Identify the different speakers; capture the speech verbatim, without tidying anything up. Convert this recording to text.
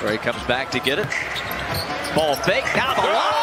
Speaker 1: Trey comes back to get it. Ball fake down the line.